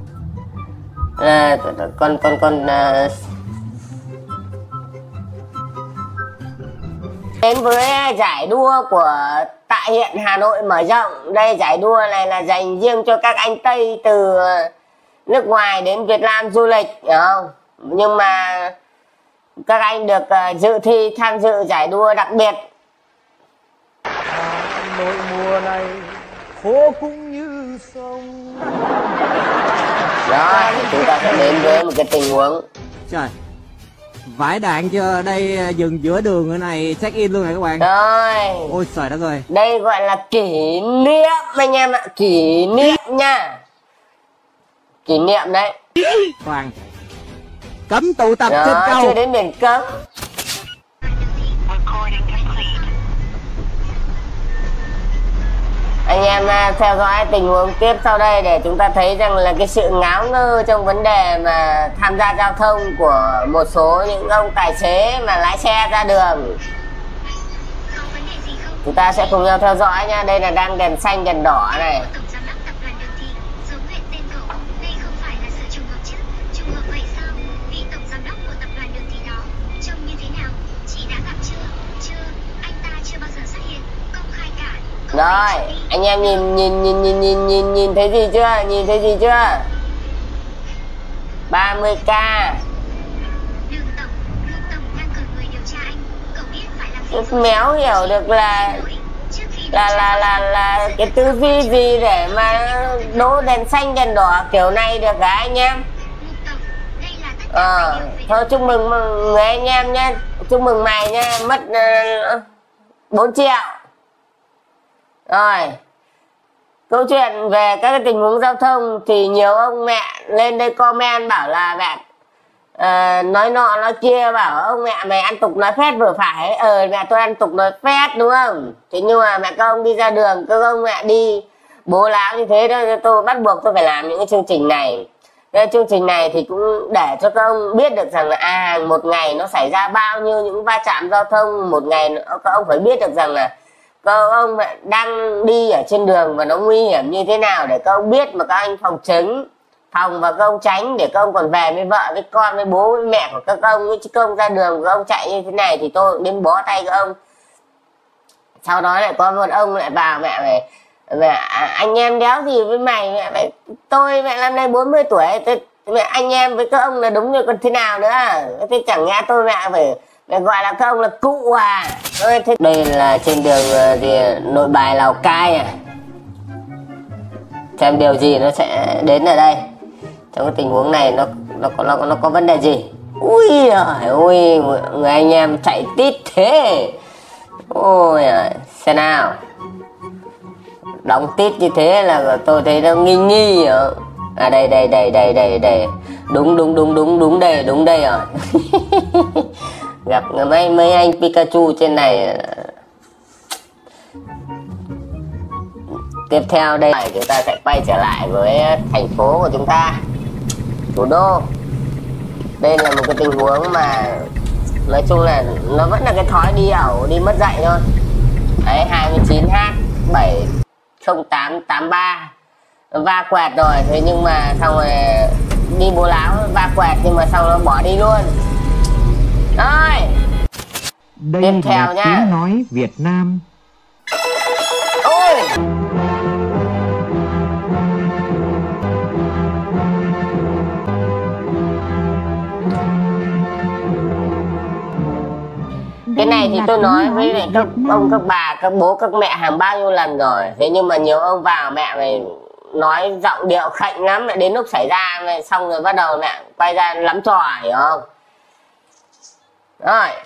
Đến với giải đua của tại hiện Hà Nội mở rộng. Đây giải đua này là dành riêng cho các anh Tây từ nước ngoài đến Việt Nam du lịch, hiểu không? Nhưng mà các anh được dự thi tham dự giải đua đặc biệt. Hà Nội mùa này khô cũng như sông. Đó, chúng ta sẽ đến với một cái tình huống. Trời, vãi đạn chưa, đây dừng giữa đường ở này check in luôn này các bạn. Rồi. Ôi trời đất ơi. Đây gọi là kỷ niệm anh em ạ, kỷ niệm nha. Kỷ niệm đấy. Hoàng cấm tụ tập đó, trên cầu. chưa đến biển cấm. Anh em theo dõi tình huống tiếp sau đây để chúng ta thấy rằng là cái sự ngáo ngơ trong vấn đề mà tham gia giao thông của một số những ông tài xế mà lái xe ra đường. Chúng ta sẽ cùng nhau theo dõi nha. Đây là đang đèn xanh đèn đỏ này. Rồi, anh em nhìn thấy gì chưa? Nhìn thấy gì chưa? 30k. Rất méo hiểu được là cái tư duy gì để mà đỗ đèn xanh đèn đỏ kiểu này được cả anh em. Thôi chúc mừng người anh em nhé. Chúc mừng mày nha, mất 4 triệu. Rồi, câu chuyện về các cái tình huống giao thông thì nhiều ông mẹ lên đây comment bảo là mẹ nói nọ nói kia, bảo ông mẹ mày ăn tục nói phét vừa phải. Mẹ tôi ăn tục nói phét đúng không? Thế nhưng mà mẹ các ông đi ra đường, các ông mẹ đi bố láo như thế đó, tôi bắt buộc tôi phải làm những cái chương trình này. Cái chương trình này thì cũng để cho các ông biết được rằng là một ngày nó xảy ra bao nhiêu những va chạm giao thông. Một ngày các ông phải biết được rằng là các ông đang đi ở trên đường và nó nguy hiểm như thế nào để các ông biết mà các anh phòng và các ông tránh, để các ông còn về với vợ với con với bố với mẹ của các ông. Chứ các ông ra đường các ông chạy như thế này thì tôi cũng đến bó tay các ông. Sau đó lại có một ông lại vào mẹ anh em đéo gì với mày, mẹ tôi mẹ năm nay 40 tuổi mẹ anh em với các ông là đúng như còn thế nào nữa. Thế chẳng nghe tôi mẹ phải gọi là các ông là cụ à. Thế đây là trên đường Nội Bài Lào Cai à. Xem điều gì nó sẽ đến ở đây. trong cái tình huống này nó có vấn đề gì. Ui giời ơi, người anh em chạy tít thế. Ôi xem nào, đóng tít như thế là tôi thấy nó nghi rồi. À đây đúng đây rồi. Gặp mấy anh Pikachu trên này. Tiếp theo đây chúng ta sẽ quay trở lại với thành phố của chúng ta, thủ đô. Đây là một cái tình huống mà nói chung là nó vẫn là cái thói đi ẩu, đi mất dạy thôi. Đấy, 29H70883 va quẹt rồi, thế nhưng mà xong rồi đi bố láo va quẹt nhưng mà xong nó bỏ đi luôn. Rồi đây tiếp theo là nha, tiếng nói Việt Nam. ôi cái này thì tôi nói với các ông, các bà, các bố, các mẹ hàng bao nhiêu lần rồi. Thế nhưng mà nhiều ông vào mẹ mày nói giọng điệu khệnh lắm, mẹ đến lúc xảy ra mày xong rồi bắt đầu mẹ quay ra lắm trò, hiểu không? Rồi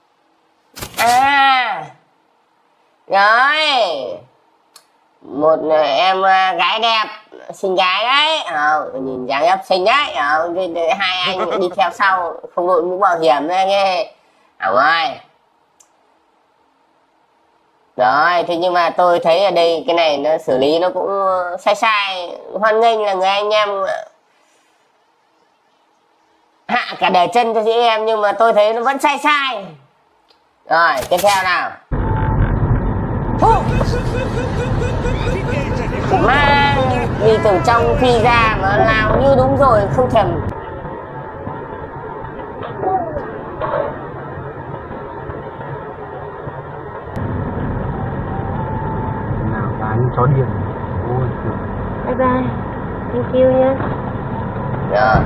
rồi một em gái đẹp, xinh gái đấy, nhìn dáng dấp xinh đấy, hai anh đi theo sau không đội mũ bảo hiểm đấy nghe, ơi. Rồi, thế nhưng mà tôi thấy ở đây cái này nó xử lý nó cũng sai. Hoan nghênh là người anh em hạ cả đề chân cho chị em, nhưng mà tôi thấy nó vẫn sai. Rồi, tiếp theo nào. Mà đi từ trong phi ra mà làm như đúng rồi, không thèm. Chó điên. Ôi bye bye, thank you nha. Rồi.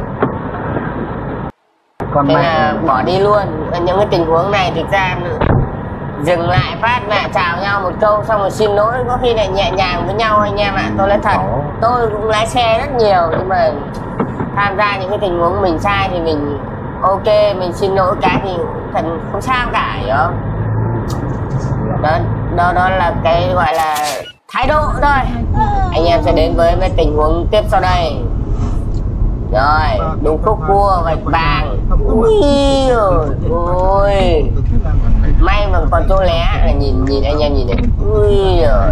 Thế là bỏ đi luôn. Những cái tình huống này thực ra dừng lại phát mẹ chào nhau một câu xong rồi xin lỗi, có khi lại nhẹ nhàng với nhau anh em ạ. Tôi nói thật, tôi cũng lái xe rất nhiều, nhưng mà tham gia những cái tình huống mình sai thì mình ok, mình xin lỗi cái thì thật không sao cả, hiểu không? Đó là cái gọi là thái độ thôi. Anh em sẽ đến với mấy tình huống tiếp sau đây. Rồi, đúng khúc cua vạch vàng. Ui ôi, may mà còn chỗ lé là nhìn anh em nhìn này. Ui rồi,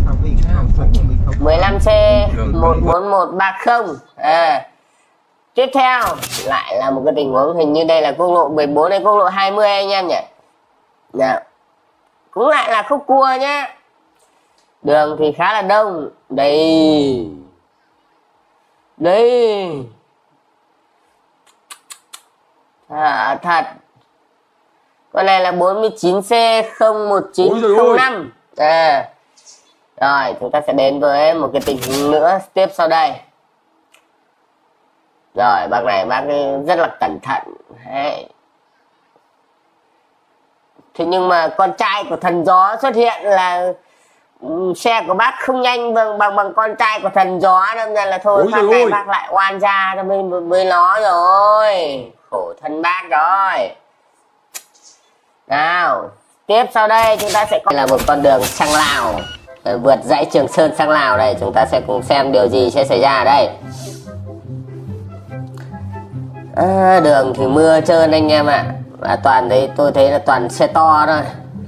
15C 14130. Tiếp theo lại là một cái tình huống, hình như đây là quốc lộ 14 hay quốc lộ 20 anh em nhỉ. Nào, cũng lại là khúc cua nhá. Đường thì khá là đông. Đây thật. Con này là 49C 01905. Rồi chúng ta sẽ đến với một cái tình huống nữa tiếp sau đây. Rồi bác này bác rất là cẩn thận. Đấy. Thế nhưng mà con trai của thần gió xuất hiện là xe của bác không nhanh bằng con trai của thần gió, đâm ra là thôi phát này bác lại oan ra cho bên nó rồi. Khổ thân bác rồi. Nào, tiếp sau đây chúng ta sẽ có là một con đường sang Lào, vượt dãy Trường Sơn sang Lào đây. Chúng ta sẽ cùng xem điều gì sẽ xảy ra ở đây. Đường thì mưa trơn anh em ạ. Và toàn đấy, tôi thấy là toàn xe to thôi.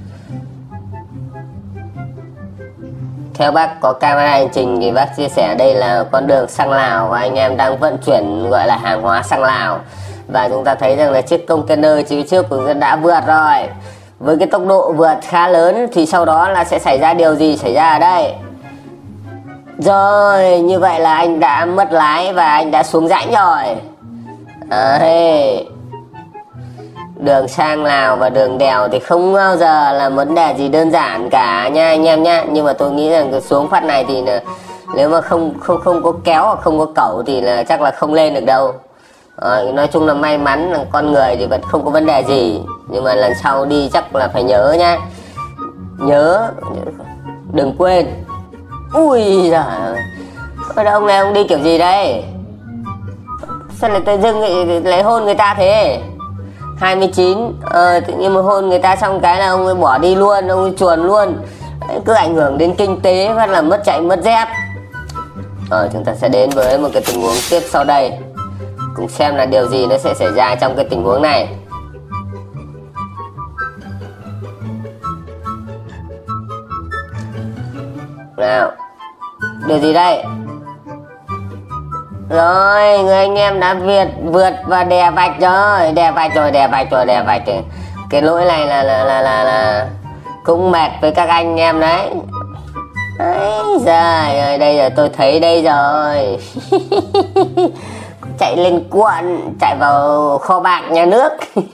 Theo bác có camera hành trình thì bác chia sẻ đây là con đường sang Lào và anh em đang vận chuyển gọi là hàng hóa sang Lào. Và chúng ta thấy rằng là chiếc container phía trước của dân đã vượt rồi. Với cái tốc độ vượt khá lớn thì sau đó là sẽ xảy ra điều gì xảy ra ở đây. Rồi, như vậy là anh đã mất lái và anh đã xuống rãnh rồi. Đường sang Lào và đường đèo thì không bao giờ là vấn đề gì đơn giản cả nha anh em nhá. Nhưng mà tôi nghĩ rằng cái xuống phát này thì là, nếu mà không có kéo hoặc không có cẩu thì là chắc là không lên được đâu. Nói chung là may mắn là con người thì vẫn không có vấn đề gì. Nhưng mà lần sau đi chắc là phải nhớ nhá. Nhớ, đừng quên. Ui giời ơi, ông này ông đi kiểu gì đây? Sao lại tự dưng lại hôn người ta thế? 29 tự nhiên mà hôn người ta xong cái là ông ấy bỏ đi luôn, ông ấy chuồn luôn. Đấy, cứ ảnh hưởng đến kinh tế và là mất chạy mất dép. Chúng ta sẽ đến với một cái tình huống tiếp sau đây, cùng xem là điều gì nó sẽ xảy ra trong cái tình huống này. Nào, điều gì đây? Rồi, người anh em đã vượt và đè vạch rồi, đè vạch rồi. Cái lỗi này là cũng mệt với các anh em đấy. Đấy, giời, đây rồi, tôi thấy đây rồi. Chạy lên cuộn, chạy vào kho bạc nhà nước.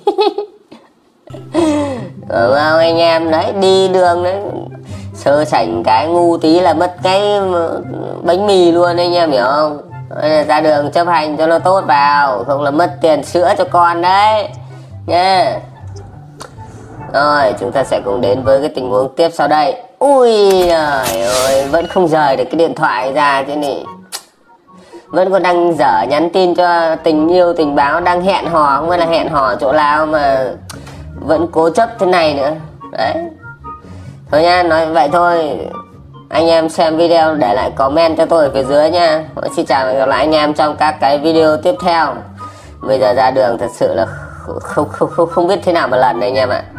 Đúng không anh em? Đấy, đi đường đấy, sơ sảnh cái ngu tí là mất cái bánh mì luôn anh em hiểu không? Ra đường chấp hành cho nó tốt vào, không là mất tiền sữa cho con đấy nha. Rồi chúng ta sẽ cùng đến với cái tình huống tiếp sau đây. Ui trời ơi, vẫn không rời được cái điện thoại ra thế này. Vẫn còn đang dở nhắn tin cho tình yêu tình báo, đang hẹn hò, không biết là hẹn hò chỗ nào mà vẫn cố chấp thế này nữa. Đấy. Thôi nha, nói vậy thôi. Anh em xem video để lại comment cho tôi ở phía dưới nha. Xin chào và hẹn gặp lại anh em trong các cái video tiếp theo. Bây giờ ra đường thật sự là không biết thế nào mà lần này anh em ạ.